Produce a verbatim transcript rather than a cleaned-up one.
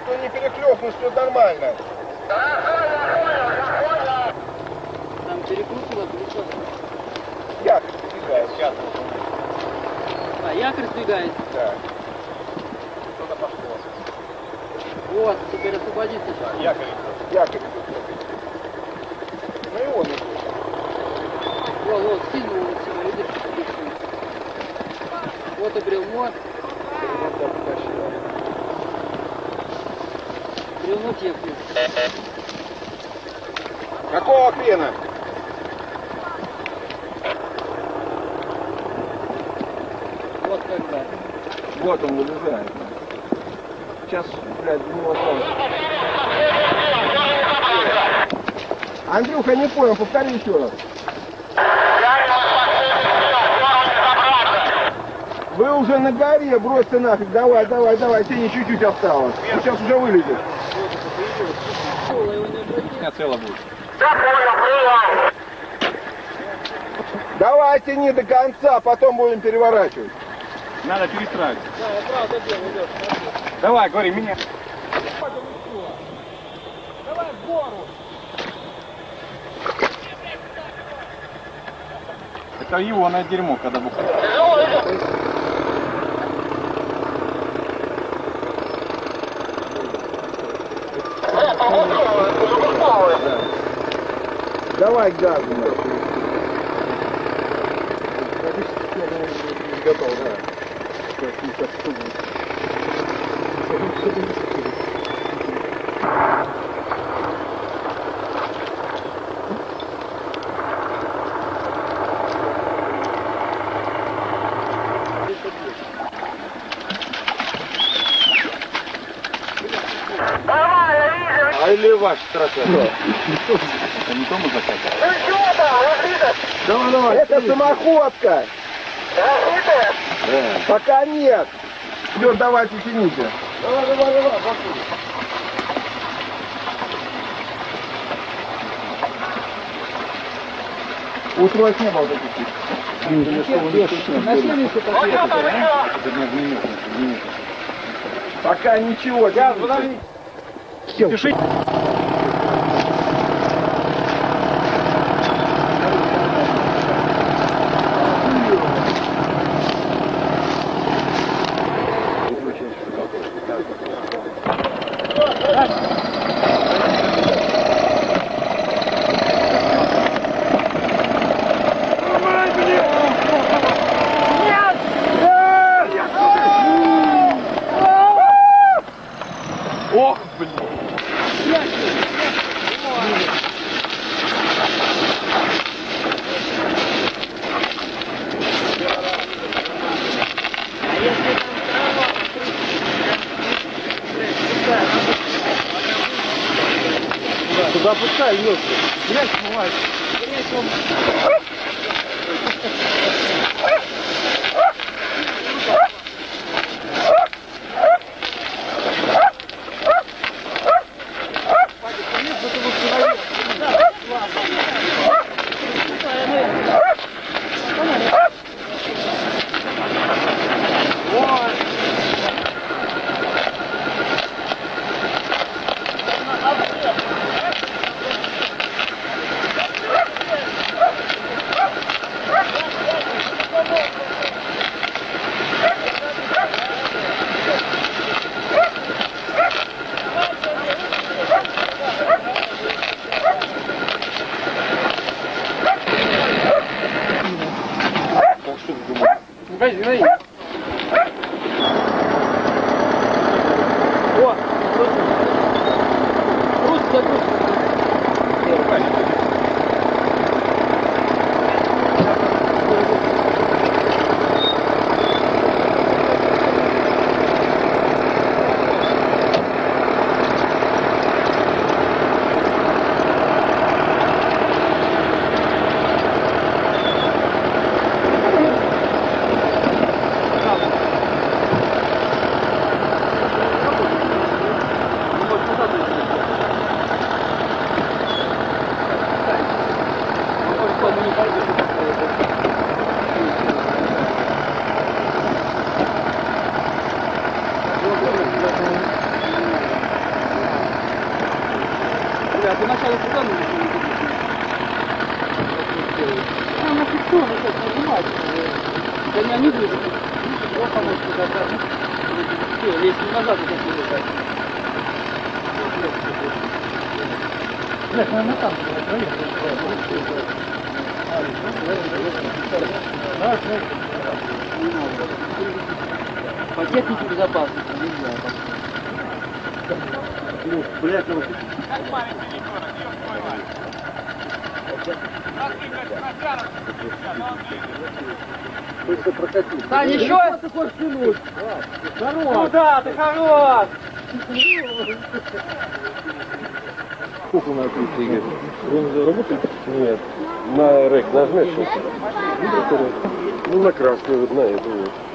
что не перехлёстно, все нормально. Там перекрутило плечо. Якорь сдвигает, сейчас. А, якорь сдвигает? Да. Что-то пошло. Вот, теперь освободится сейчас. Да, якорь идет. Якорь идет. Ну и он идет. Вот, вот, скинул он сюда, видишь? Вот и бревно. Бревно техник. Какого хрена? Вот когда. Вот он вылезает. Сейчас, блядь, в него сразу. Андрюха, не понял, повтори еще раз. Вы уже на горе, бросьте нафиг, давай, давай, давай, тебе чуть-чуть осталось. Он сейчас уже вылезет. У меня цело будет. Давай, тяни до конца, потом будем переворачивать. Надо перестраивать. Да, я правда делаю, идешь. Давай, говори, меня. Давай в гору. Это ионное дерьмо, когда бухает. Давай газу. Готов, да. А или ваш страшно? Это не тому закатывать. Давай, давай. Это самоходка. Да. Пока нет. Все, давайте тяните. Давай, давай, давай. Устройств не было таких. Пока ничего. Газ, подожди. Пиши. Ох, блин. Туда пускай лёгкий. Блядь, бывает. Погоди, дай. О! Русская русская. меня не будет. Вот помочь куда-то. Все, если назад это будет. Блядь, наверное, там по технике безопасности нельзя. Блядь, ну... Быстро прокатить. Да, еще? Ты хочешь тянуть? Ну да, ты хорош! Сколько на крыше, Игорь? Он заработает? Нет. На рэк нажмешь сейчас? Ну, на красную, вот на эту вот.